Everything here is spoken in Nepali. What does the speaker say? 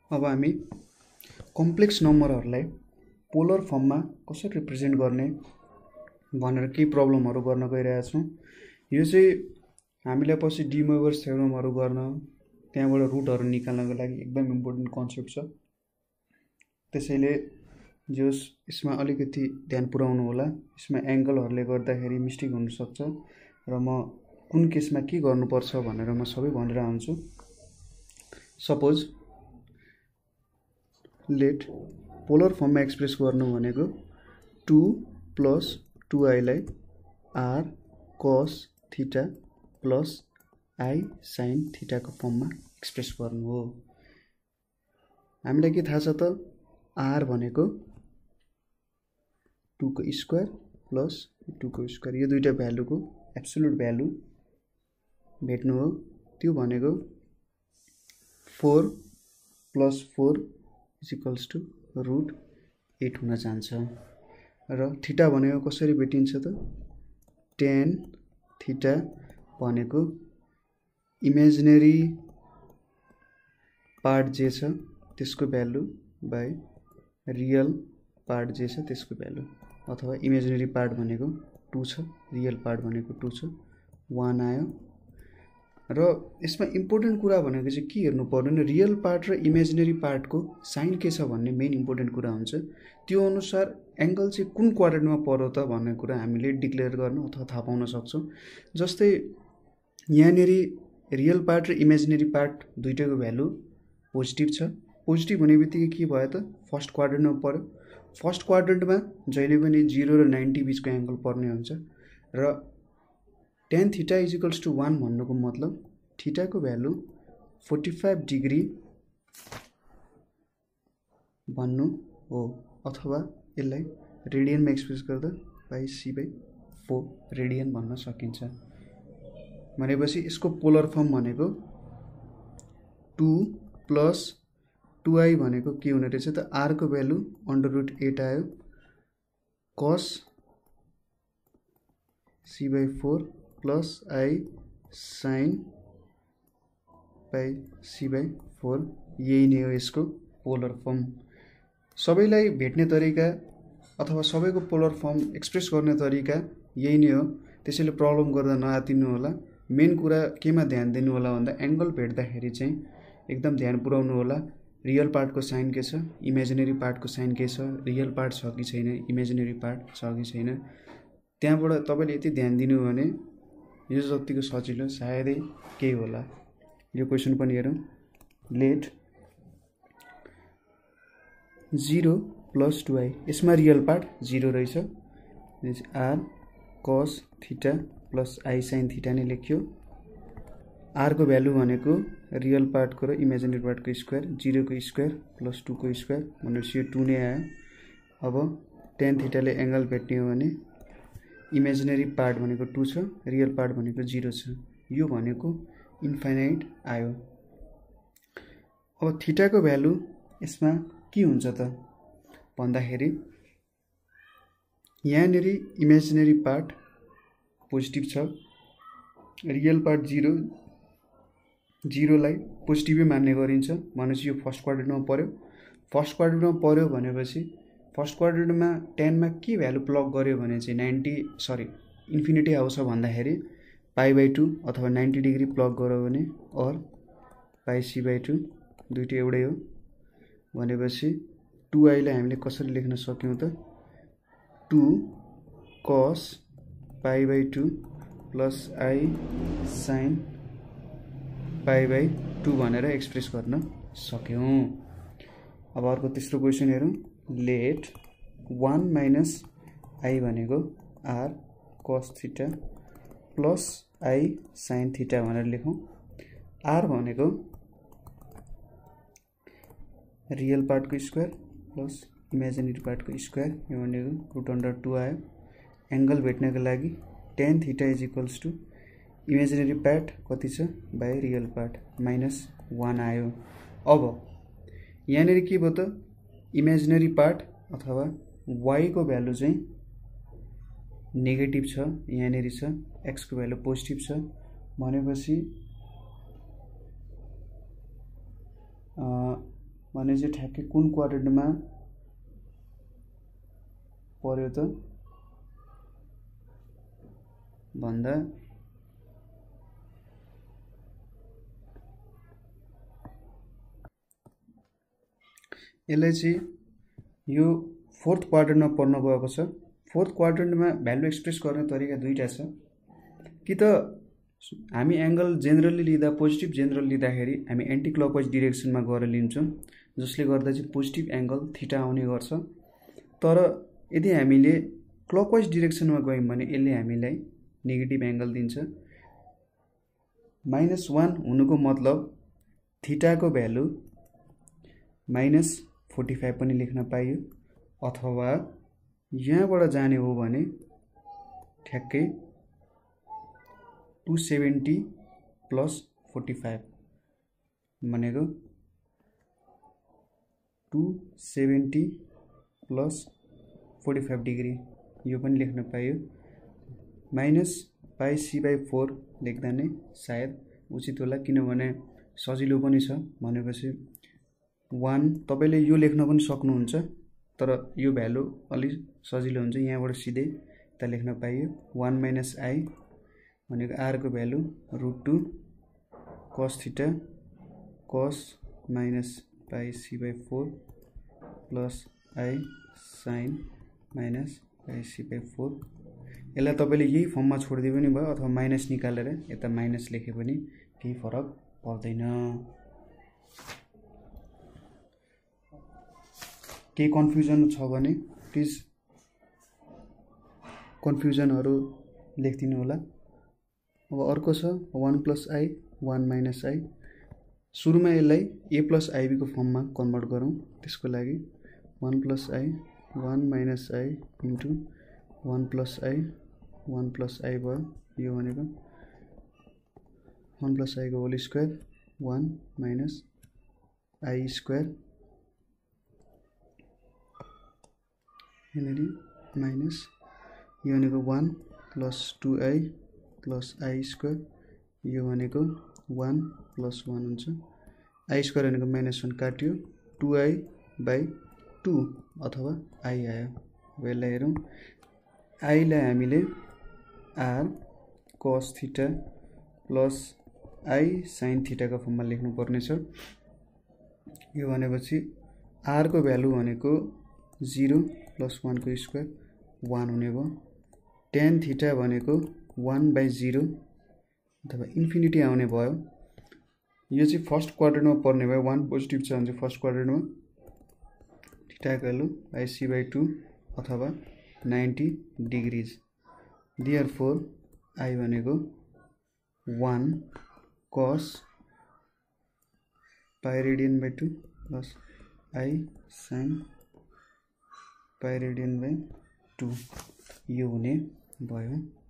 अब हामी कम्प्लेक्स नम्बरहरूलाई पोलर फर्ममा कसरी रिप्रेजेन्ट गर्ने भनेर केही प्रब्लमहरू गर्न गइरहेका छौँ। यो चाहिँ हामीलाई पछि डी मोइगर्स थ्योरमहरू गर्न त्यहाँबाट रुटहरू निकाल्नको लागि एकदम इम्पोर्टेन्ट कन्सेप्ट छ। त्यसैले जोस् यसमा अलिकति ध्यान पुर्याउनु होला। यसमा एङ्गलहरूले गर्दाखेरि मिस्टेक हुनसक्छ र म कुन केसमा के गर्नुपर्छ भनेर म सबै भनेर आउँछु। सपोज लेट पोलर फर्ममा एक्सप्रेस गर्नु भनेको 2 + 2i लाई r cos theta plus i sin theta को फर्ममा एक्सप्रेस गर्नु हो। हामीलाई के थाहा छ त r भनेको 2 को स्क्वायर प्लस 2 को स्क्वायर, यो दुईटा भ्यालुको एब्सोल्युट भ्यालु भेट्नु हो। त्यो भनेको 4 + 4 = √8 हुन जान्छ र थीटा भनेको कसरी भेटिन्छ त tan थीटा भनेको इमेजिनरी पार्ट जे छ त्यसको भ्यालु बाइ रियल पार्ट जे छ त्यसको भ्यालु, अथवा इमेजिनरी पार्ट भनेको 2 छ, रियल पार्ट भनेको 2 छ, 1 आयो। र यसमा इम्पोर्टेन्ट कुरा भनेको चाहिँ के हेर्नु पर्दैन, रियल पार्ट र इमेजिनरी पार्टको साइन के छ भन्ने मेन इम्पोर्टेन्ट कुरा हुन्छ। त्यो अनुसार एङ्गल चाहिँ कुन क्वाड्रेन्टमा पर्यो त भन्ने कुरा हामीले डिक्लेयर गर्न अथवा थाहा पाउन सक्छौँ। जस्तै यहाँनिर रियल पार्ट र इमेजिनरी पार्ट दुईटैको भ्यालु पोजिटिभ छ। पोजिटिभ हुने बित्तिकै के भयो त फर्स्ट क्वाड्रेन्टमा पर्यो। फर्स्ट क्वाड्रेन्टमा जहिले पनि 0 र 90 बिचको एङ्गल पर्ने हुन्छ र tan थीटा = 1 भन्नुको मतलब थीटाको भ्यालु 45 डिग्री भन्नु हो, अथवा यसलाई रेडियनमा एक्सप्रेस गर्दा πc/4 रेडियन भन्न सकिन्छ। भनेपछि यसको पोलर फर्म भनेको 2 + 2i भनेको के हुने रहेछ त r को भ्यालु √8 आयो, cos c/4 plus i sin πc/4, यही नै हो यसको पोलर फर्म। सबैलाई भेट्ने तरिका अथवा सबैको पोलर फर्म एक्सप्रेस गर्ने तरिका यही नै हो। त्यसैले प्रब्लम गर्दा नआतिनु होला। मेन कुरा केमा ध्यान दिनु होला भन्दा एङ्गल भेट्दाखेरि चाहिँ एकदम ध्यान पुर्याउनु होला। रियल पार्टको साइन के छ, इमेजिनरी पार्टको साइन के छ, रियल पार्ट छ कि छैन, इमेजिनरी पार्ट छ कि छैन, त्यहाँबाट तपाईँले यति ध्यान दिनु भने यो जतिको सजिलो सायदै केही होला। यो क्वेसन पनि हेरौँ। लेट 0 + 2i, यसमा रियल पार्ट 0 रहेछ, r cos theta plus i sin theta नै लेख्यो। r को भ्यालु भनेको रियल पार्टको र इमेजिनरी पार्टको स्क्वायर, 0 को स्क्वायर प्लस 2 को स्क्वायर भनेपछि यो 2 नै आयो। अब tan थीटाले एङ्गल भेट्ने हो भने इमेजिनरी पार्ट भनेको 2 छ, रियल पार्ट भनेको 0 छ, यो भनेको इन्फाइनाइट आयो। अब थीटाको भ्यालु यसमा के हुन्छ त भन्दाखेरि यहाँनिर इमेजिनरी पार्ट पोजिटिभ छ, रियल पार्ट 0 लाई पोजिटिभै मान्ने गरिन्छ। भनेपछि यो फर्स्ट क्वाड्रेन्टमा पर्यो। फर्स्ट क्वाड्रेन्टमा पर्यो भनेपछि फर्स्ट क्वाड्रेन्टमा टेनमा के भ्यालु प्लग गर्यो भने चाहिँ इन्फिनिटी आउँछ भन्दाखेरि π/2 अथवा 90 डिग्री प्लग गर्यो भने और πc/2 दुईटै एउटै हो। भनेपछि 2i लाई हामीले कसरी लेख्न सक्यौँ त 2 cos π/2 प्लस i sin π/2 भनेर एक्सप्रेस गर्न सक्यौँ। अब अर्को तेस्रो क्वेसन हेरौँ। लेट 1 - i भनेको r cos theta plus i sin theta भनेर लेखौँ। r भनेको रियल पार्टको स्क्वायर प्लस इमेजिनरी पार्टको स्क्वायर, यो भनेको √2 आयो। एङ्गल भेट्नको लागि tan थीटा = इमेजिनरी पार्ट कति छ बाइ रियल पार्ट -1 आयो। अब यहाँनिर के भयो त इमेजिनरी पार्ट अथवा y को भ्यालु चाहिँ नेगेटिभ छ, यहाँनिर छ, x को भ्यालु पोजिटिभ छ। भनेपछि भने चाहिँ ठ्याक्कै कुन क्वाड्रेन्टमा पर्यो त भन्दा यसलाई चाहिँ यो फोर्थ क्वाड्रेन्टमा पर्न गएको छ। फोर्थ क्वाड्रेन्टमा भ्यालु एक्सप्रेस गर्ने तरिका दुईटा छ। कि त हामी एंगल जेनरली लिँदा पोजिटिभ जेनरल लिँदाखेरि हामी एन्टी क्लकवाइज डिरेक्सनमा गएर लिन्छौँ, जसले गर्दा चाहिँ पोजिटिभ एंगल थीटा आउने गर्छ। तर यदि हामीले क्लकवाइज डिरेक्सनमा गयौँ भने यसले हामीलाई नेगेटिभ एंगल दिन्छ। -1 हुनुको मतलब थीटाको भ्यालु -45 पनि लेख्न पाइयो, अथवा यहाँबाट जाने हो भने ठ्याक्कै 270 + 45 भनेको 270 + 45 डिग्री यो पनि लेख्न पाइयो। -πc/4 लेख्दा नै सायद उचित होला, किनभने सजिलो पनि छ। भनेपछि 1 तपाईले यो लेख्न पनि सक्नुहुन्छ, तर यो भ्यालु अलि सजिलो हुन्छ, यहाँबाट सिधै त लेख्न पाइयो। 1 - i भनेको r को भ्यालु √2 cos theta cos -πc/4 + i sin -πc/4। यसलाई तपाईले यही फर्ममा छोड्दिए पनि भयो, अथवा माइनस निकालेर यता माइनस लेखे पनि केही फरक पर्दैन। केही कन्फ्युजन छ भने प्लिज कन्फ्युजनहरु लेखिदिनु होला। अब अर्को छ 1 + i 1 - i। सुरुमा यसलाई a + ib को फर्ममा कन्भर्ट गरौँ। त्यसको लागि 1 + i 1 - i into 1 + i 1 + i भयो। यो भनेको 1 + i को होल स्क्वायर 1 - i स्क्वायर यहाँनेरि माइनस यो भनेको 1 + 2i + i स्क्वायर, यो भनेको 1 + 1 हुन्छ। i स्क्वायर भनेको -1 काट्यो, 2i/2 अथवा i आयो। अब यसलाई हेरौँ, i लाई हामीले r cos theta plus i sin theta को फर्ममा लेख्नु पर्ने छ। यो भनेपछि r को भ्यालु भनेको 0 + 1 को स्क्वायर 1 हुने भयो। tan थीटा भनेको 1/0 अथवा इन्फिनिटी आउने भयो। यो चाहिँ फर्स्ट क्वाड्रेन्टमा पर्ने भयो। 1 पोजिटिभ छ भने चाहिँ फर्स्ट क्वाड्रेन्टमा थीटाको भ्यालु πc/2 अथवा 90 डिग्रीज। देयरफोर i भनेको 1 cos π/2 प्लस i sin π/2 यो हुने भयो।